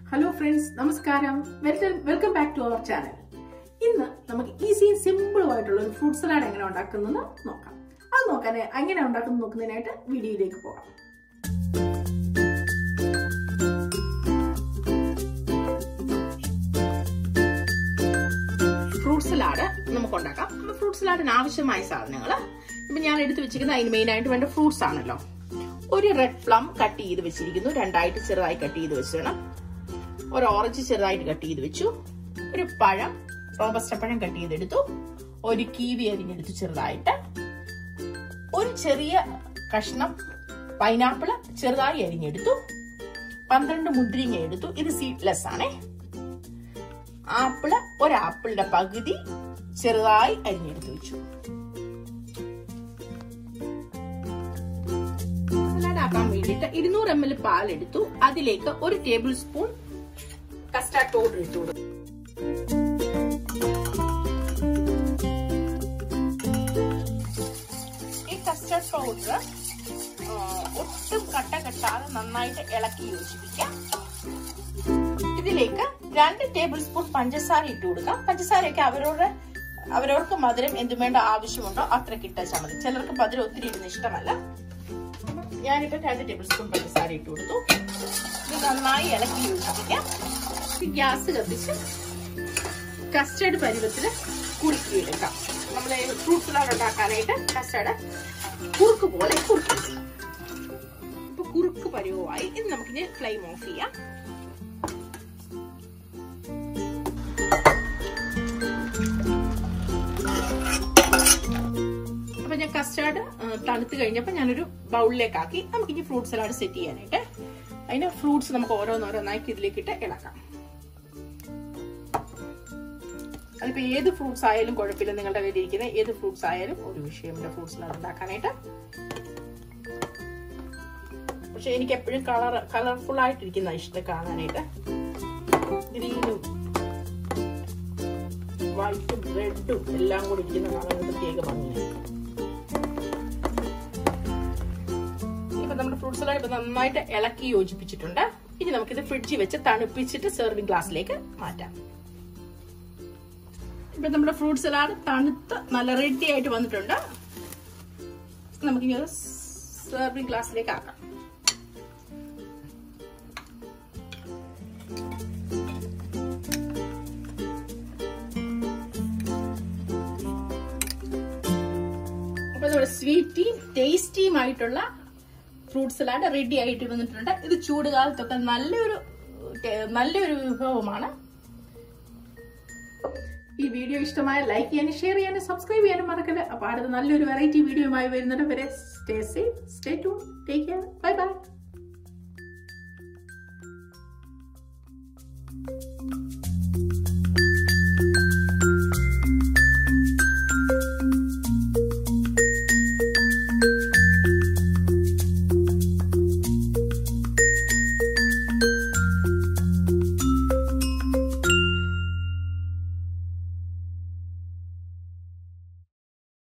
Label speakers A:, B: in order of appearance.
A: Hello friends, Namaskaram. Welcome back to our channel. Inna namak easy and simple ആയിട്ടുള്ള fruit salad എങ്ങനെ ഉണ്ടാക്കുന്നതെന്ന് നോക്കാം. അത് നോക്കാൻ എങ്ങനെ ഉണ്ടാക്കുന്നത് നോക്കുന്നതിനായിട്ട് വീഡിയോയിലേക്ക് പോകാം. ഫ്രൂട്ട് സലാഡ് നമുക്ക് ഉണ്ടാക്കാം. ഫ്രൂട്ട് സലാഡിന് ആവശ്യമായ സാധനങ്ങൾ ഇപ്പൊ ഞാൻ എടുത്തു വെച്ചിരിക്കുന്നത് അതിന് മെയിൻ ആയിട്ട് വേണ്ട ഫ്രൂട്ട്സ് ആണല്ലോ. ഒരു റെഡ് പ്ലം കട്ട് ചെയ്ത് വെച്ചിരിക്കുന്നു, രണ്ടായിട്ട് ചെറുതായി കട്ട് ചെയ്ത് വെച്ചണം. ഒരു ഓറഞ്ച് ചെറുതായിട്ട് കട്ട് ചെയ്ത് വെച്ചു. ഒരു പഴം, റോബസ്റ്റ പഴം കട്ട് ചെയ്തെടുത്തു. ഒരു കീവി അരിഞ്ഞെടുത്തു ചെറുതായിട്ട്. ഒരു ചെറിയ കഷ്ണം പൈനാപ്പിള് ചെറുതായി അരിഞ്ഞെടുത്തു. 12 മുന്തിരിങ്ങ എടുത്തു. ഇത് സീഡ്ലെസ് ആണേ. ആപ്പിള്, ഒരു ആപ്പിളിന്റെ പകുതി ചെറുതായി അരിഞ്ഞെടുത്തു വെച്ചു. സലാഡാക്കാൻ വേണ്ടിയിട്ട് 200 ml പാലെടുത്തു. അതിലേക്ക് 1 ടേബിൾ സ്പൂൺ കസ്റ്റാർഡ് പൗഡർ ഇട്ടു. ഈ കസ്റ്റാർഡ് പൗഡർ ഒട്ടും കട്ട കെട്ടാതെ നന്നായിട്ട് ഇളക്കി യോജിപ്പിക്കാം. ഇതിലേക്ക് 2 ടേബിൾ സ്പൂൺ പഞ്ചസാര ഇട്ട് കൊടുക്കാം. പഞ്ചസാരയൊക്കെ അവരവർക്ക് മധുരം എന്തും വേണ്ട ആവശ്യമുണ്ടോ അത്രയ്ക്ക് ഇട്ടാൽ മതി. ചിലർക്ക് മധുരം ഒത്തിരി ഇടുന്ന ഇഷ്ടമല്ല. ഞാനിപ്പോ 2 ടേബിൾ സ്പൂൺ പഞ്ചസാര ഇട്ട് കൊടുത്തു. ഇത് നന്നായി ഇളക്കി യോജിപ്പിക്കാം. ഗ്യാസ് കത്തിച്ച് കസ്റ്റർഡ് പരുവത്തിൽ കുറുക്കിയെടുക്കാം. നമ്മള് ഫ്രൂട്ട് സലാഡ് ഉണ്ടാക്കാനായിട്ട് കസ്റ്റർഡ് കുറുക്ക് പോലെ കുറുക്കി. ഇപ്പൊ കുറുക്ക് പരുവമായി. ഇത് നമുക്കിനി ഫ്ലെയിം ഓഫ് ചെയ്യാം. അപ്പൊ ഞാൻ കസ്റ്റർഡ് തണുത്ത് കഴിഞ്ഞപ്പോ ഞാനൊരു ബൗളിലേക്ക് ആക്കി. നമുക്കിനി ഫ്രൂട്ട് സലാഡ് സെറ്റ് ചെയ്യാനായിട്ട് അതിന് ഫ്രൂട്ട്സ് നമുക്ക് ഓരോന്നോരോന്നാക്കി ഇതിലേക്ക് ഇട്ട് ഇളക്കാം. അതിപ്പോ ഏത് ഫ്രൂട്ട്സ് ആയാലും കുഴപ്പമില്ല. നിങ്ങളുടെ കയ്യിൽ ഇരിക്കുന്ന ഏത് ഫ്രൂട്ട്സ് ആയാലും ഒരു വിഷയമില്ല ഫ്രൂട്ട് സലാഡ് ഉണ്ടാക്കാനായിട്ട്. പക്ഷെ എനിക്ക് എപ്പോഴും കളർഫുൾ ആയിട്ടിരിക്കുന്ന ഇഷ്ടം കാണാനായിട്ട്. ഗ്രീനും വൈറ്റും റെഡും എല്ലാം കൂടി ഇരിക്കുന്ന കാണാൻ പ്രത്യേക ഭംഗിയാണ്. ഇപ്പൊ നമ്മുടെ ഫ്രൂട്ട് സലാഡ് ഇപ്പൊ നന്നായിട്ട് ഇളക്കി യോജിപ്പിച്ചിട്ടുണ്ട്. ഇനി നമുക്കിത് ഫ്രിഡ്ജിൽ വെച്ച് തണുപ്പിച്ചിട്ട് സെർവിംഗ് ഗ്ലാസ്സിലേക്ക് മാറ്റാം. ഇപ്പൊ നമ്മുടെ ഫ്രൂട്ട് സലാഡ് തണുത്ത് നല്ല റെഡി ആയിട്ട് വന്നിട്ടുണ്ട്. നമുക്കിനി ഒരു സെർവിംഗ് ഗ്ലാസ്സിലേക്ക് ആക്കാം. അപ്പൊ നമ്മുടെ സ്വീറ്റിയും ടേസ്റ്റിയും ആയിട്ടുള്ള ഫ്രൂട്ട് സലാഡ് റെഡി ആയിട്ട് വന്നിട്ടുണ്ട്. ഇത് ചൂടുകാലത്തൊക്കെ നല്ലൊരു വിഭവമാണ്. ഈ വീഡിയോ ഇഷ്ടമായ ലൈക്ക് ചെയ്യാനും ഷെയർ ചെയ്യാനും സബ്സ്ക്രൈബ് ചെയ്യാനും മറക്കല്ല. അപ്പൊ അടുത്ത നല്ലൊരു വെറൈറ്റി വീഡിയോയുമായി വരുന്നത് വരെ stay safe, stay tune, take care, bye by.